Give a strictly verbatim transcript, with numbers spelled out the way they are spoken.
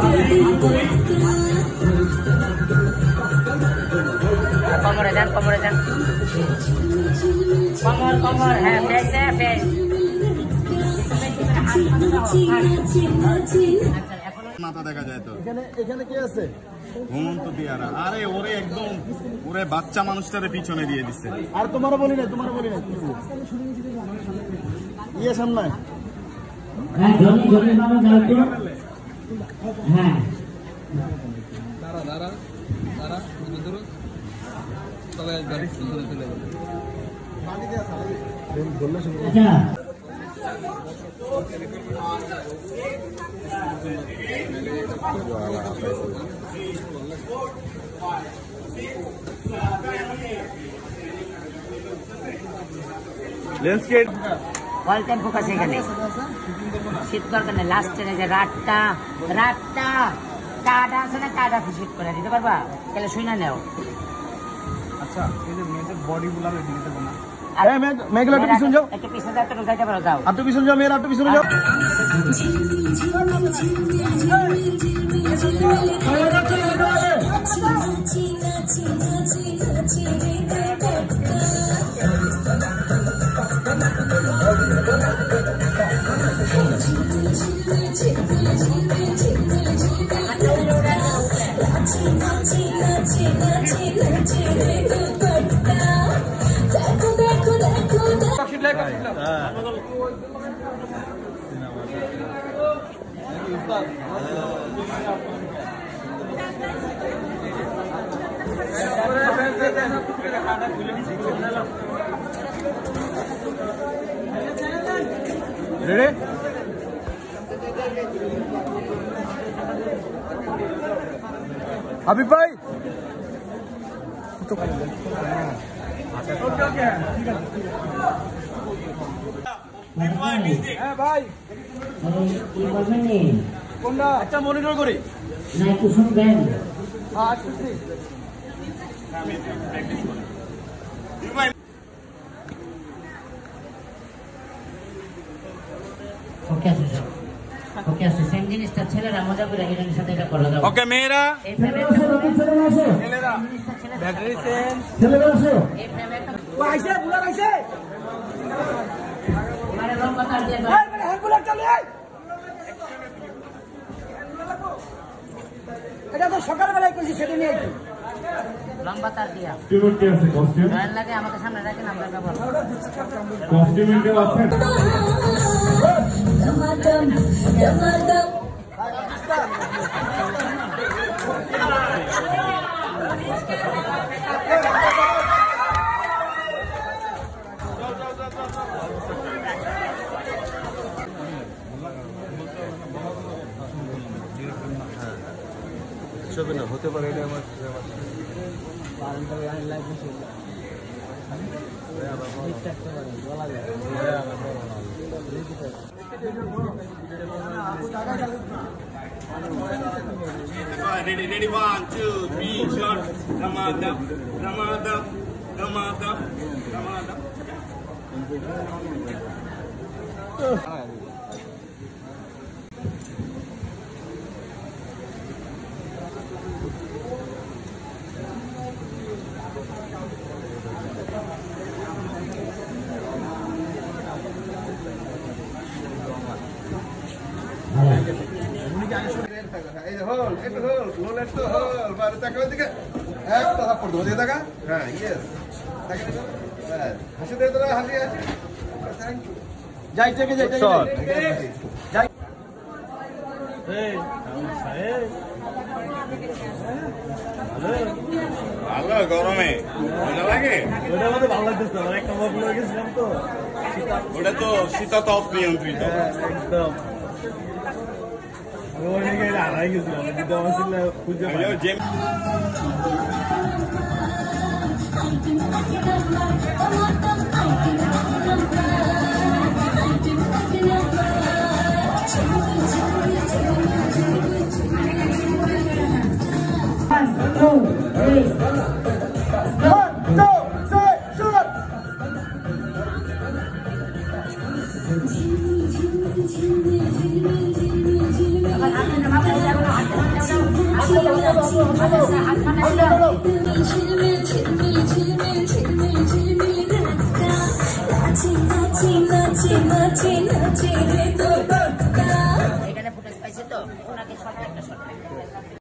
কোমরে দেন, কোমরে দেন, কোমর কোমর, হ্যাঁ ফেসে ফেস। মাথা দেখা যায় তো। এখানে এখানে কি আছে? ঘুমন্ত দিয়ারা। আরে ওরে একদম ওরে বাচ্চা মানুষটারে পিছনে দিয়ে দিচ্ছে। আর তোমারও বলি না, তোমারও বলি না। ইয়ে সামনে। হ্যাঁ জমি জমি মামা যাও তো। হ্যাঁ দাঁড়া দাঁড়া দাঁড়া ধরো তবে গাড়ি সুন্দর চলে যাবে। আচ্ছা ল্যান্ডস্কেপ অল টাইম ফোকাস এখানে। শীত করবে না, লাস্টের যে রাতটা রাতটা টাটা আছে না, টাটা শীত করে দিতে পারবা? তাহলে শুই না নেও। আচ্ছা এই যে মেয়েদের বডি গুলা রেডি দিতে না। আরে মেঘলা একটু পিছন যাও, একটু পিছন যাও, তো যাইতে পারো, যাও একটু পিছন যাও, মেয়েরা একটু পিছন যাও। রেডি? হাবিব ভাই হ্যাঁ ভাই কোনটা? একটা মনিটর করি না, একটু শুনবেন। হ্যাঁ আসতেছি। ওকে আছে সব, ওকে আছে। সেম জিনিসটা ছেলেরা মজা করে হিরোইনের সাথে এটা করে দাও। ওকে মেয়েরা, এই ফ্রেমে একটা ছেলেরা ব্যাটারি সেন, ছেলেরা আসো। এই ফ্রেমে একটা ও আইছে, বুলা আইছে। মানে লম্বা তার দিয়ে এই মানে হ্যান্ডবুলা চলে আয়। এটা তো সকালবেলায় কইছি, সেটা নিয়ে আইছি। লম্বা তার দিয়া কস্টিউম কি আছে? কস্টিউম ড্রয়িং লাগে আমাকে সামনে রাখেন, আমরা ব্যবহার কস্টিউম কি আছে? ছবি না হতে পারে, এটা আমার ready, ready, one, two, three, shot. Ramada, Ramada, Ramada, Ramada. এই যে হোল, একটু হোল, হোল একটু হোল, বারে তাকাও দিকে। একটা থাপ্পড় দাও, দিয়ে তাকা। হ্যাঁ, ইয়েস। তাকে দিও। হ্যাঁ, হাসি দে তোরা, হাসি হাসি। Thank you. যাই থেকে যাই থেকে যাই। এই সাহেব ভালো গরমে মজা লাগে। ওটা আমাদের ভালো লাগতেছে না, একটা মত লয়ে গেছিলাম তো। ওটা তো শীততাপ নিয়ন্ত্রিত। একদম ওই নিয়ে গেলে হারাই গেছিলাম, কিন্তু আমার ছিল খুঁজে পাই না। জেম Apa হাত বানাইলো। ঝিলমিল ঝিলমিল ঝিলমিল ঝিলমিল ঝিলমিল রাতটা নাচে নাচে নাচে নাচে নাচে রে তোর বাপটা। এখানে ফুটেজ পাইছে তো ওনাকে সব একটা শট